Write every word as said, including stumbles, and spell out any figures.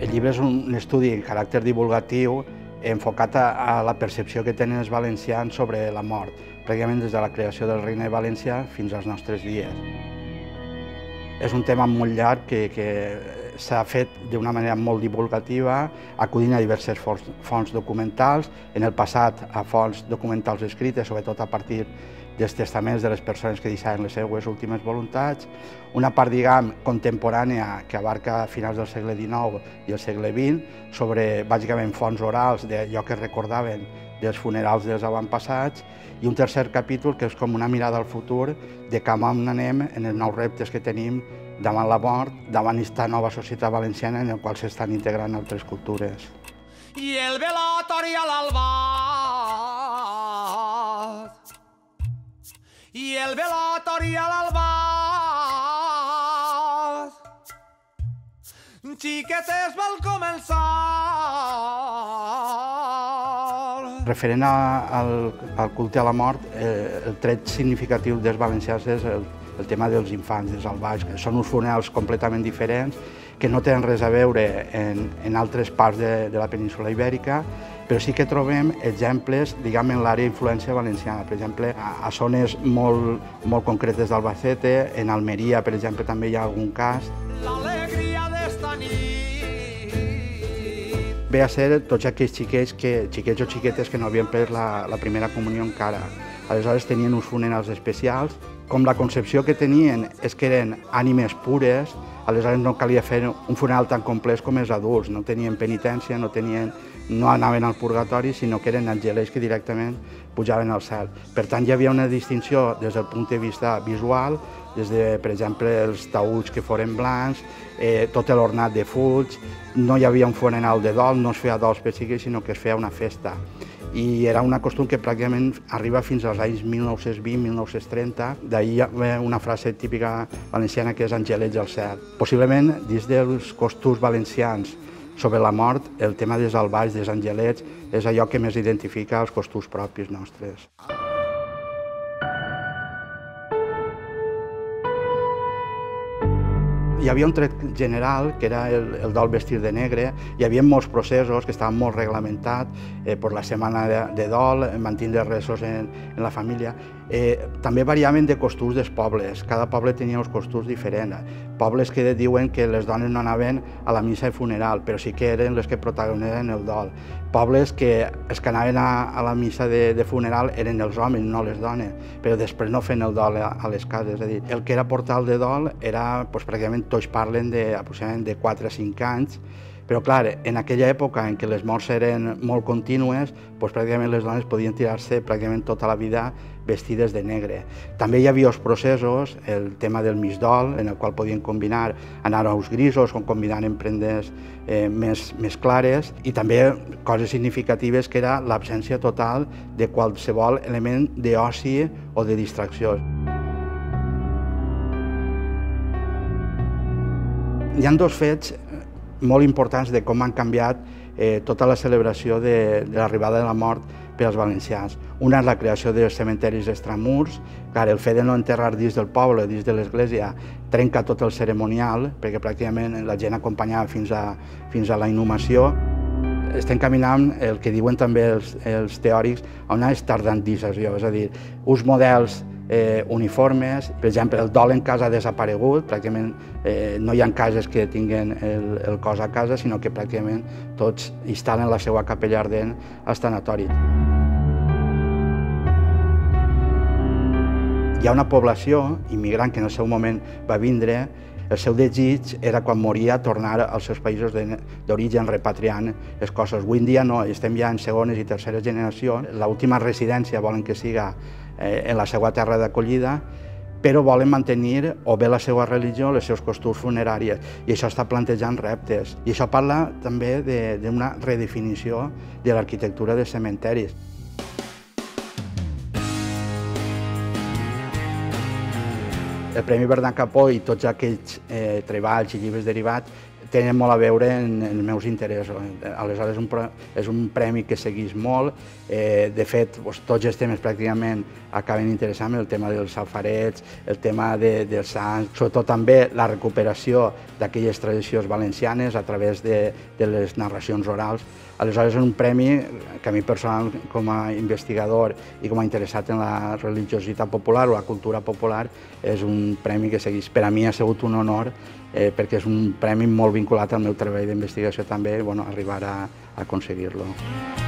El llibre és un estudi de caràcter divulgatiu enfocat a la percepció que tenen els valencians sobre la mort, pràcticament des de la creació del Regne de València fins als nostres dies. És un tema molt llarg que, que s'ha fet d'una manera molt divulgativa, acudint a diverses fonts documentals, en el passat a fonts documentals escrites, sobretot a partir dels testaments de les persones que deixaven les seues últimes voluntats, una part, diguem, contemporània que abarca finals del segle dinou i el segle vint, sobre, bàsicament, fonts orals d'allò que recordaven dels funerals dels avantpassats, i un tercer capítol que és com una mirada al futur de cap on anem en els nous reptes que tenim davant la mort, davant aquesta nova societat valenciana en la qual s'estan integrant altres cultures. I el velatori a l'albat, i el velatori a l'albat, xiquetes vol començar. Referent al, al culte a la mort, eh, el tret significatiu dels valencians és el, el tema dels infants, dels albaix, que són uns funerals completament diferents, que no tenen res a veure en, en altres parts de, de la península ibèrica, però sí que trobem exemples, diguem, en l'àrea d'influència valenciana. Per exemple, a, a zones molt, molt concretes d'Albacete, en Almeria, per exemple, també hi ha algun cas. L'alegria d'esta nit. Ve a ser tots aquells xiquets, que, xiquets o xiquetes que no havien pres la, la primera comunió encara. Aleshores tenien uns funerals especials. Com la concepció que tenien és que eren ànimes pures, aleshores no calia fer un funeral tan complex com els adults. No tenien penitència, no, tenien, no anaven al purgatori, sinó que eren angelets que directament pujaven al cel. Per tant, hi havia una distinció des del punt de vista visual, des de, per exemple, els taüts que foren blancs, eh, tot l'ornat de fulls, no hi havia un funeral de dol, no es feia dol específic, sinó que es feia una festa. I era un costum que pràcticament arriba fins als anys mil nou-cents vint mil nou-cents trenta. D'ahir hi ha una frase típica valenciana que és angelets al cel. Possiblement, dins dels costums valencians sobre la mort, el tema dels albaix, dels angelets, és allò que més identifica els costums propis nostres. Hi havia un tret general, que era el, el dol vestir de negre. Hi havia molts processos que estaven molt reglamentats, eh, per la setmana de, de dol, mantindre ressos en, en la família. Eh, també variaven de costums dels pobles, cada poble tenia uns costums diferents. Pobles que diuen que les dones no anaven a la missa de funeral, però sí que eren les que protagonitzaven el dol. Pobles que els que anaven a, a la missa de, de funeral eren els homes, no les dones, però després no feien el dol a, a les cases. És a dir, el que era portal de dol era, doncs, pràcticament tots parlen de, aproximadament de quatre a cinc anys, però clar, en aquella època en què les morts eren molt contínues, doncs pràcticament les dones podien tirar-se pràcticament tota la vida vestides de negre. També hi havia els processos, el tema del misdol, en el qual podien combinar anaus grisos o combinar en prendes eh, més, més clares, i també coses significatives que era l'absència total de qualsevol element d'oci o de distracció. Hi ha dos fets molt importants de com han canviat eh, tota la celebració de, de l'arribada de la mort per als valencians. Una és la creació dels cementeris extramurs. Clar, el fet de no enterrar dins del poble, dins de l'església, trenca tot el cerimonial, perquè pràcticament la gent acompanyava fins a, fins a la inhumació. Estem caminant el que diuen també els, els teòrics a una estardantització, és a dir, uns models Eh, uniformes. Per exemple, el dol en casa ha desaparegut, pràcticament eh, no hi ha cases que tinguin el, el cos a casa, sinó que pràcticament tots instal·len la seva capella ardent als tanatoris. Hi ha una població immigrant que en el seu moment va vindre. El seu desig era, quan moria, tornar als seus països d'origen repatriant les coses. Avui en dia no, estem ja en segones i terceres generacions. L'última residència volen que siga eh, en la seva terra d'acollida, però volen mantenir o bé la seva religió o els seus costums funeraris. I això està plantejant reptes. I això parla també d'una redefinició de l'arquitectura de cementeris. El Premi Bernat Capó i tots aquells eh, treballs i llibres derivats tenen molt a veure en, en els meus interessos. Aleshores un, és un premi que segueix molt, eh, de fet doncs, tots els temes pràcticament acaben interessant, el tema dels alfarets, el tema de, dels sants, sobretot també la recuperació d'aquelles tradicions valencianes a través de, de les narracions orals. Aleshores és un premi que a mi personal com a investigador i com a interessat en la religiositat popular o la cultura popular és un premi que segueix. Per a mi ha sigut un honor eh, perquè és un premi molt vinculat al meu treball d'investigació també, bueno, arribar a, a aconseguir-lo.